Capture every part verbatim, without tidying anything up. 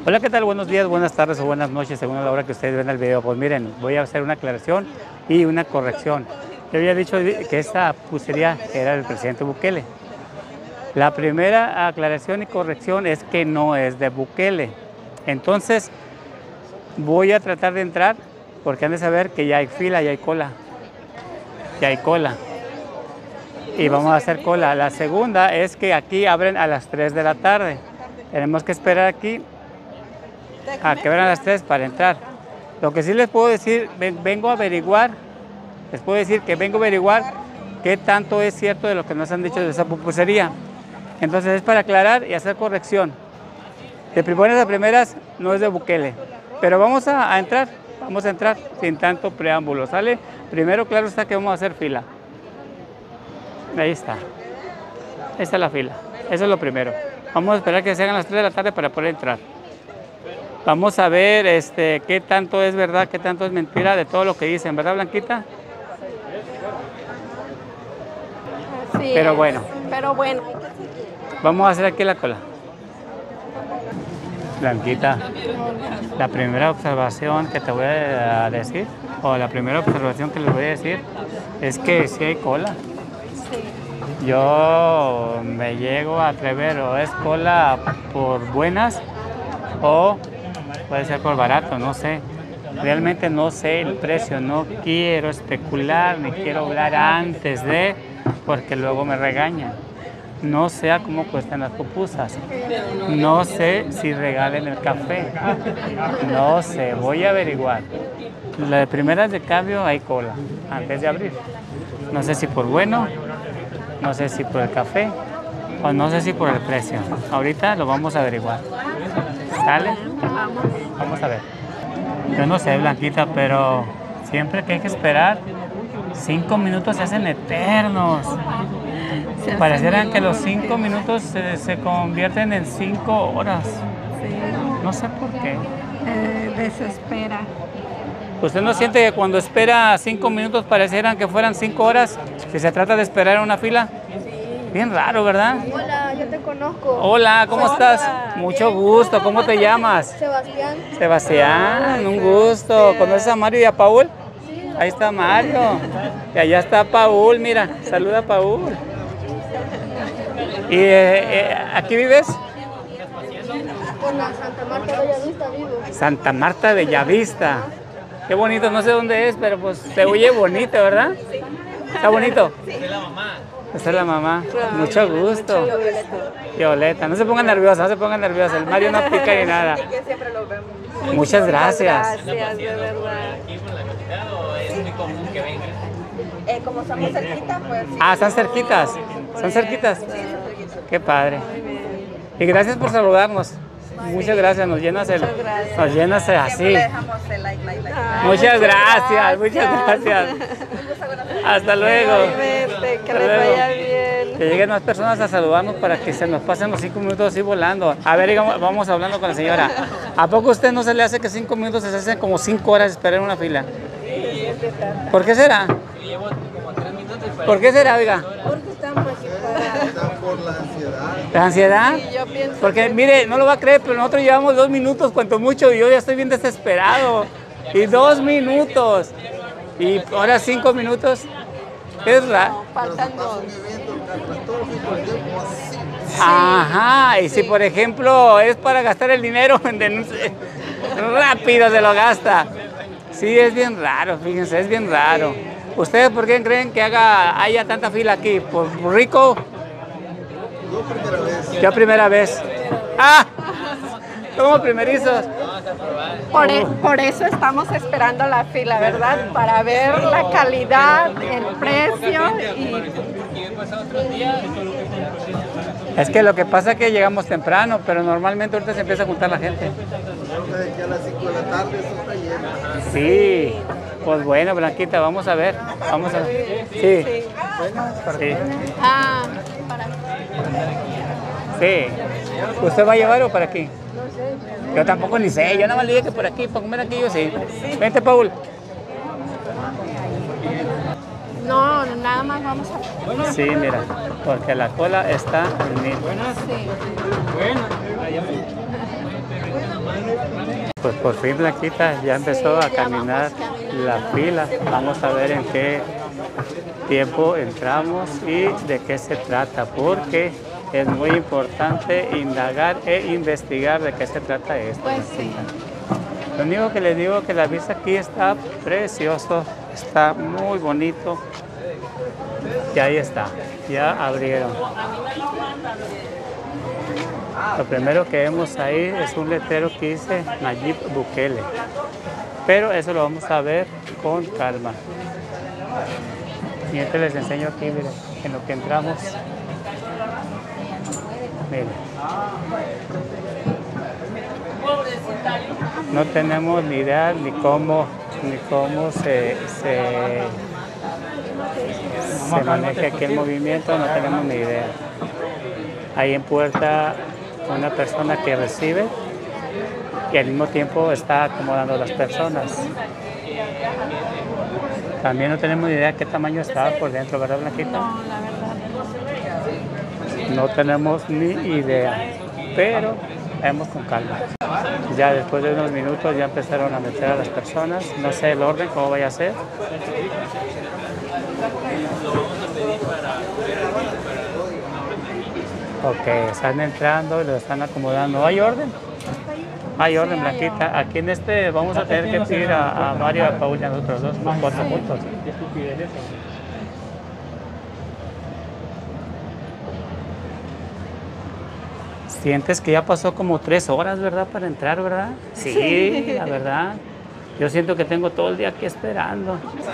Hola, ¿qué tal? Buenos días, buenas tardes o buenas noches, según la hora que ustedes ven el video. Pues miren, voy a hacer una aclaración y una corrección. Yo había dicho que esta pulsería era del presidente Bukele. La primera aclaración y corrección es que no es de Bukele. Entonces, voy a tratar de entrar porque han de saber que ya hay fila, ya hay cola. Ya hay cola. Y vamos a hacer cola. La segunda es que aquí abren a las tres de la tarde. Tenemos que esperar aquí a que abran a las tres para entrar. Lo que sí les puedo decir, vengo a averiguar, les puedo decir que vengo a averiguar qué tanto es cierto de lo que nos han dicho de esa pupusería. Entonces es para aclarar y hacer corrección. De primeras a primeras no es de Bukele, pero vamos a, a entrar, vamos a entrar sin tanto preámbulo, ¿sale? Primero, claro está que vamos a hacer fila. Ahí está, ahí está la fila, eso es lo primero. Vamos a esperar que se hagan las tres de la tarde para poder entrar. Vamos a ver este, qué tanto es verdad, qué tanto es mentira de todo lo que dicen, ¿verdad, Blanquita? Sí, pero bueno, pero bueno. Vamos a hacer aquí la cola. Blanquita, la primera observación que te voy a decir, o la primera observación que les voy a decir, es que sí hay cola. Sí. Yo me llego a atrever, o es cola por buenas, o puede ser por barato, no sé. Realmente no sé el precio, no quiero especular, ni quiero hablar antes de, porque luego me regañan. No sé a cómo cuestan las pupusas, no sé si regalen el café, no sé, voy a averiguar. Las primeras de cambio hay cola, antes de abrir. No sé si por bueno, no sé si por el café, o no sé si por el precio. Ahorita lo vamos a averiguar. ¿Sale? Vamos a ver. Yo no sé, Blanquita, pero siempre que hay que esperar, cinco minutos se hacen eternos. Se Parecieran que los cinco minutos se, se convierten en cinco horas. Sí. No sé por qué. Eh, desespera. ¿Usted no siente que cuando espera cinco minutos parecieran que fueran cinco horas? Si se trata de esperar en una fila. Sí. Bien raro, ¿verdad? Hola, yo te conozco. Hola, ¿cómo Hola. estás? Mucho gusto. ¿Cómo te llamas? Sebastián. Sebastián, un gusto. ¿Conoces a Mario y a Paul? Sí. Ahí está Mario. Y allá está Paul, mira. Saluda a Paul. ¿Y eh, eh, aquí vives? Por la Santa Marta Bellavista vivo. Santa Marta Bellavista. Qué bonito, no sé dónde es, pero pues se oye bonito, ¿verdad? ¿Está bonito? Esa es la mamá. Mucho gusto. Violeta. No se pongan nerviosa, no se pongan nerviosa. El Mario no pica ni nada. Que siempre lo vemos. Muchas gracias. Gracias, de verdad. Eh, como estamos cerquita, pues sí. Ah, están cerquitas. ¿Son cerquitas? Qué padre. Y gracias por saludarnos. Muchas gracias, nos llenas el, Muchas gracias. nos llenas el Siempre le así. dejamos el like, like, like. Ah, Muchas gracias, muchas gracias. Hasta luego. Igualmente, que Hasta les luego. vaya bien. Que lleguen más personas a saludarnos para que se nos pasen los cinco minutos así volando. A ver, digamos, vamos hablando con la señora. ¿A poco a usted no se le hace que cinco minutos se hacen como cinco horas esperar en una fila? ¿Por qué será? ¿Por qué será, oiga? Porque estamos aquí para... Por la ansiedad. ¿La ansiedad? Sí, yo pienso Porque que mire, no lo va a creer, pero nosotros llevamos dos minutos, cuanto mucho, y yo ya estoy bien desesperado. Y dos minutos. Y ahora cinco minutos. Es raro. faltan dos. Un evento catastrófico, el tiempo así. Ajá, y si por ejemplo es para gastar el dinero, rápido se lo gasta. Sí, es bien raro, fíjense, es bien raro. ¿Ustedes por qué creen que haga, haya tanta fila aquí? ¿Por rico? Yo primera vez. Yo primera vez. ¡Ah! Somos primerizos. Por, e- por eso estamos esperando la fila, ¿verdad? Para ver la calidad, el precio y... Es que lo que pasa es que llegamos temprano, pero normalmente ahorita se empieza a juntar la gente. Creo que aquí a las cinco de la tarde eso está lleno. Sí, pues bueno, Blanquita, vamos a ver. Vamos a ver. Sí, sí. Ah, para... Sí. ¿Usted va a llevar o para aquí? Yo tampoco ni sé, yo nada más le dije que por aquí, para comer aquí yo sí. Vente, Paul. No, nada más vamos a... Sí, mira, porque la cola está en mí. Sí. Pues por fin, Blanquita, ya empezó Sí, a ya caminar vamos caminando. la fila. Vamos a ver en qué tiempo entramos y de qué se trata, porque es muy importante indagar e investigar de qué se trata esto. Pues sí. Lo único que les digo es que la vista aquí está precioso, está muy bonito. Y ahí está, ya abrieron. Lo primero que vemos ahí es un letrero que dice Nayib Bukele, pero eso lo vamos a ver con calma. Y entonces les enseño aquí, miren, en lo que entramos. Miren. No tenemos ni idea ni cómo, ni cómo se, se, se maneja aquí el movimiento, no tenemos ni idea. Ahí en puerta una persona que recibe y al mismo tiempo está acomodando a las personas. También no tenemos ni idea qué tamaño está por dentro, ¿verdad, Blanquita? No, la verdad. No tenemos ni idea, pero vamos con calma. Ya después de unos minutos ya empezaron a meter a las personas. No sé el orden, cómo vaya a ser. Ok, están entrando y lo están acomodando. ¿Hay orden? Hay orden, Blanquita. Aquí en este vamos a tener que pedir a, a Mario y a Paul y a nosotros dos, los cuatro juntos. Sientes que ya pasó como tres horas, ¿verdad? Para entrar, ¿verdad? Sí, la verdad. Yo siento que tengo todo el día aquí esperando.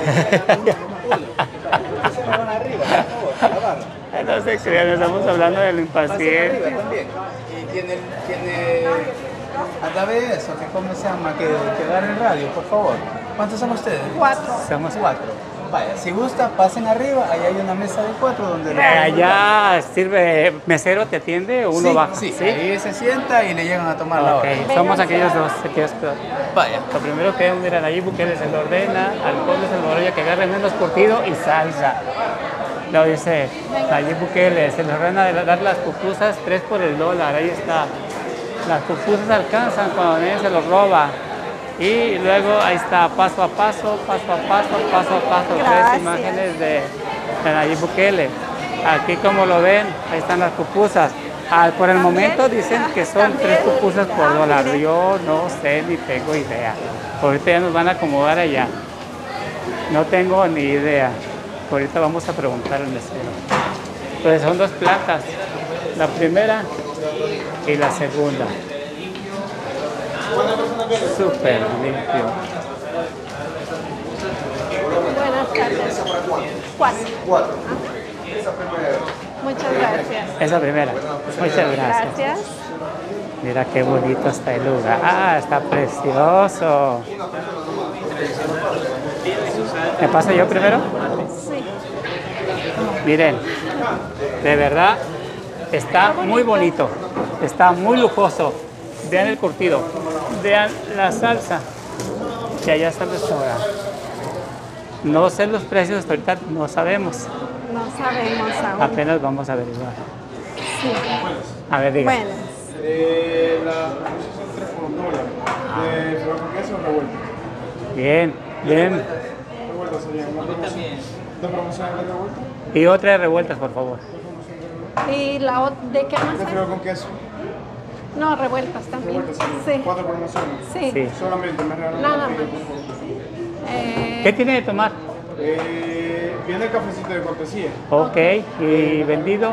No se crean, estamos hablando del impaciente. También. Y tiene, tiene a través de eso, que cómo se llama, que, que dar el radio, por favor. ¿Cuántos son ustedes? Cuatro. Somos Cuatro. Vaya, si gusta, pasen arriba, ahí hay una mesa de cuatro donde... Eh, allá sirve, mesero te atiende o uno sí, baja. sí, ahí se sienta y le llegan a tomar la Ok, hora. somos aquellos dos. Aquellos dos. Vaya. Lo primero que vemos era Nayib Bukele se lo ordena al pueblo salvadoreño que agarre menos curtido y salsa. Lo dice Nayib Bukele, se le ordena de dar las pupusas tres por el dólar, ahí está. Las pupusas alcanzan cuando nadie se los roba. Y luego ahí está, paso a paso, paso a paso, paso a paso, Gracias. tres imágenes de, de Nayib Bukele. Aquí como lo ven, ahí están las pupusas. Ah, por el momento dicen que son tres pupusas por dólar. Yo no sé ni tengo idea. Ahorita ya nos van a acomodar allá. No tengo ni idea. Ahorita vamos a preguntar al mesero. Pues son dos plantas. La primera y la segunda. Súper limpio. Buenas tardes. Cuatro. Cuatro. Muchas gracias. Esa primera. Muchas gracias. Gracias. Mira qué bonito está el lugar. Ah, está precioso. ¿Me paso yo primero? Sí. Miren, de verdad está muy bonito, está muy lujoso. Vean el curtido, vean la salsa. Y allá está el restaurante. No sé los precios, hasta ahorita no sabemos. No sabemos aún. Apenas vamos a averiguar. Sí. A ver, diga. Buenas. Eh, la promoción son tres por un dólar. De pero con queso revuelto. Bien, bien. Revuelto serían una promoción. Dos promociones de revuelto. Y otra de revueltas, por favor. ¿Y la ot- de qué más De hay? frío con queso. No, revueltas también. Revuelto serían Sí. cuatro promociones. Sí. Sí. Solamente me regalan Nada una más. por favor. Eh, ¿Qué tiene de tomar? Eh, viene el cafecito de cortesía. Ok, y vendido.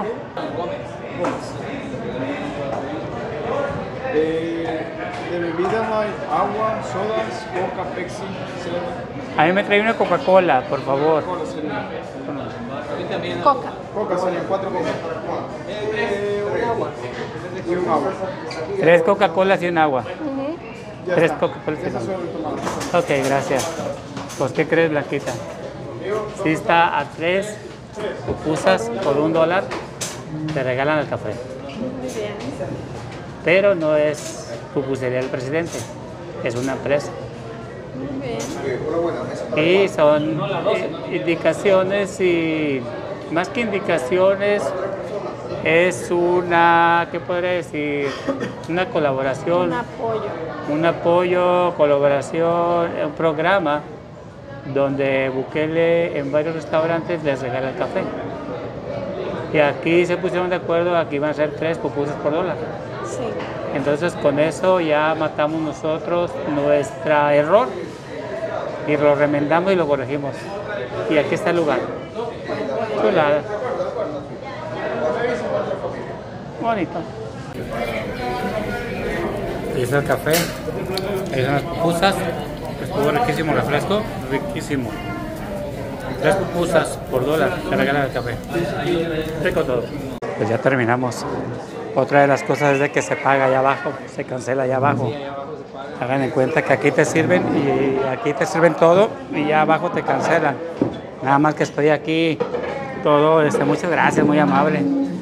De, de bebidas hay agua, sodas, coca, Pepsi, cero. A mí me trae una Coca-Cola, por favor. Cola sería. Coca. Coca serían cuatro cocas. Eh, un agua. Y un agua. Tres Coca-Colas y un agua. Ujú. Ya Tres está. Coca-Colas y Esas un agua. son tomadas. Ok, gracias. Pues, ¿qué crees, Blanquita? Si está a tres pupusas por un dólar, te regalan el café. Muy bien. Pero no es pupusería del presidente, es una empresa. Muy bien. Y son eh, indicaciones y más que indicaciones es una, ¿qué podría decir? Una colaboración. Un apoyo. Un apoyo, colaboración, un programa donde Bukele en varios restaurantes les regala el café. Y aquí se pusieron de acuerdo, aquí van a ser tres pupusas por dólar. Sí. Entonces con eso ya matamos nosotros nuestro error y lo remendamos y lo corregimos. Y aquí está el lugar. Chulada. Bonito. Y es el café. Ahí son las pupusas. Estuvo riquísimo el refresco. Riquísimo. Tres pupusas por dólar. Te regalan el café. Rico todo. Pues ya terminamos. Otra de las cosas es de que se paga allá abajo. Se cancela allá abajo. Hagan en cuenta que aquí te sirven y aquí te sirven todo y ya abajo te cancelan. Nada más que estoy aquí todo. Este, muchas gracias, muy amable.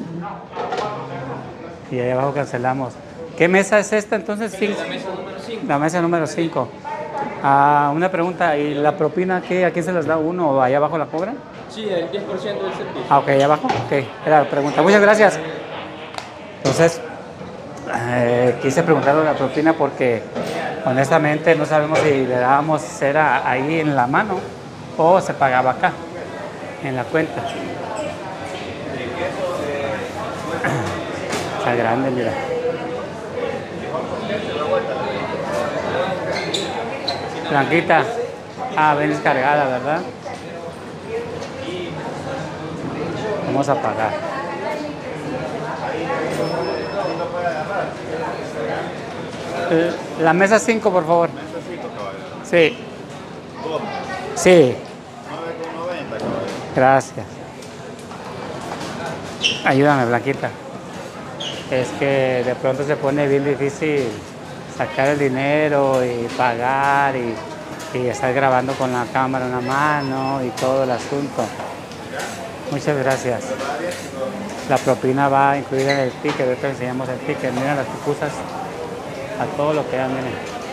Y ahí abajo cancelamos. ¿Qué mesa es esta entonces? Sí. La mesa número cinco. La mesa número cinco. Ah, una pregunta, ¿y la propina qué? ¿A quién se les da uno o allá abajo la cobran? Sí, el diez por ciento del servicio. Ah, ok, allá abajo. Ok, era la pregunta. Muchas gracias. Entonces, eh, quise preguntarle la propina porque honestamente no sabemos si le dábamos cera ahí en la mano o se pagaba acá, en la cuenta. Está grande, mira. Blanquita. Ah, ven descargada, ¿verdad? Vamos a pagar. La mesa cinco, por favor. Mesa cinco, caballero. Sí. Dos. Sí. nueve con noventa, caballero. Gracias. Ayúdame, Blanquita. Es que de pronto se pone bien difícil sacar el dinero y pagar y, y estar grabando con la cámara en una mano y todo el asunto. Muchas gracias. La propina va incluida en el ticket. Ahorita enseñamos el ticket. Miren las pupusas a todo lo que dan, miren.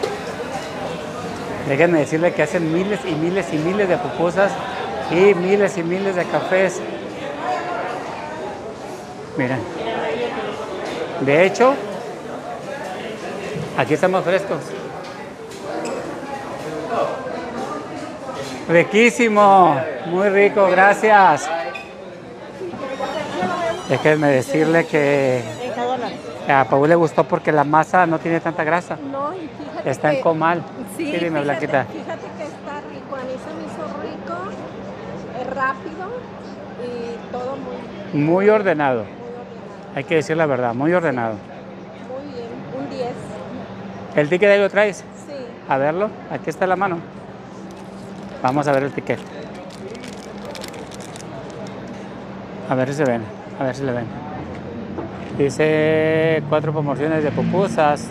Déjenme decirle que hacen miles y miles y miles de pupusas y miles y miles de cafés. Miren. De hecho, aquí estamos frescos. Riquísimo, muy rico, gracias. Déjenme decirle que a Paul le gustó porque la masa no tiene tanta grasa. No, y fíjate Está en que- comal. Sí, Sí, dime, fíjate, Blanquita. fíjate que está rico, a mí se me hizo rico, es rápido y todo muy, Muy ordenado. muy ordenado. Hay que decir la verdad, muy ordenado. Muy bien, un diez. ¿El ticket ahí lo traes? Sí. A verlo, aquí está la mano. Vamos a ver el ticket. A ver si se ven, a ver si le ven. Dice cuatro promociones de pupusas.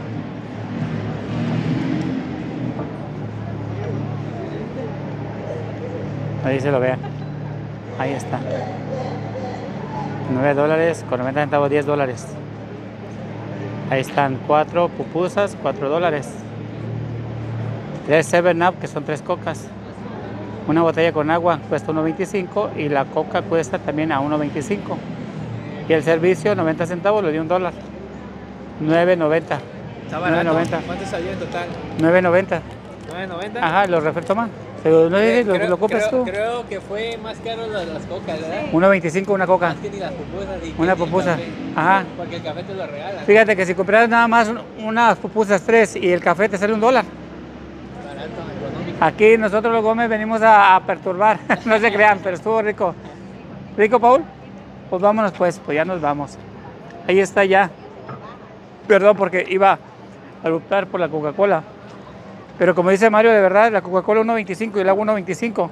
Ahí se lo vean. Ahí está. nueve dólares con noventa centavos, diez dólares. Ahí están cuatro pupusas, cuatro dólares. Tres seven up, que son tres cocas. Una botella con agua cuesta uno veinticinco y la coca cuesta también a uno veinticinco. Y el servicio, noventa centavos, le dio un dólar. nueve noventa. Está nueve barato. noventa. ¿Cuánto salió en total? nueve noventa. ¿nueve noventa? Ajá, los refrescos más. Pero no sé si lo, creo, lo compras creo- tú. Creo que fue más caro las, las cocas, ¿verdad? uno veinticinco una coca. Más que ni las pupusas. y que Una ni el pupusa. café. Ajá. Porque el café te lo regalan. Fíjate que si compras nada más un- unas pupusas tres y el café te sale un dólar. Barato, económico. Aquí nosotros los Gómez venimos a, a perturbar. No se crean, pero estuvo rico. ¿Rico, Paul? Pues vámonos pues, pues ya nos vamos. Ahí está ya. Perdón porque iba a optar por la Coca-Cola. Pero como dice Mario, de verdad, la Coca-Cola uno veinticinco y el agua uno veinticinco.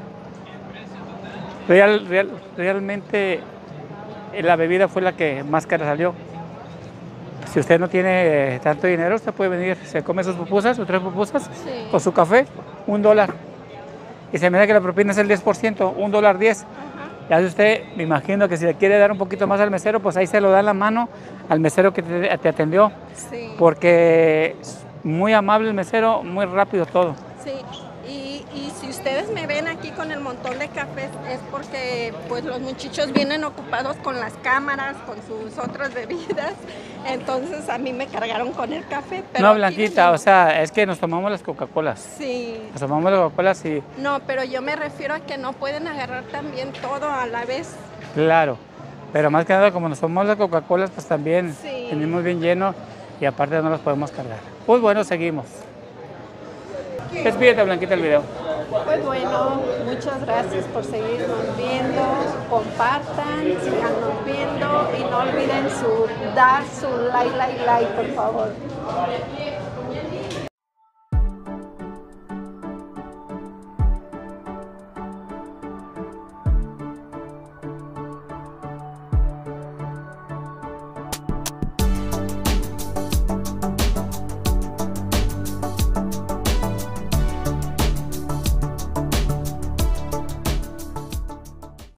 Real, real, realmente eh, la bebida fue la que más cara salió. Si usted no tiene eh, tanto dinero, usted puede venir, se come sus pupusas, sus tres pupusas, Sí. o su café, un dólar. Y se mira que la propina es el diez por ciento, un dólar diez. Ya si usted, me imagino que si le quiere dar un poquito más al mesero, pues ahí se lo da en la mano al mesero que te, te atendió. Sí. Porque es muy amable el mesero, muy rápido todo. Sí, y, Y si ustedes me ven aquí con el montón de cafés es porque pues los muchachos vienen ocupados con las cámaras, con sus otras bebidas. Entonces a mí me cargaron con el café. Pero No, aquí Blanquita, venimos. o sea, es que nos tomamos las Coca-Colas. Sí. Nos tomamos las Coca-Colas y No, pero yo me refiero a que no pueden agarrar también todo a la vez. claro. Pero más que nada, como nos tomamos las Coca-Colas, pues también Sí. venimos bien llenos y aparte no los podemos cargar. Pues bueno, seguimos. Despídete, Blanquita, el video. Pues bueno, muchas gracias por seguirnos viendo, compartan, síganos viendo y no olviden su, dar su like, like, like, por favor.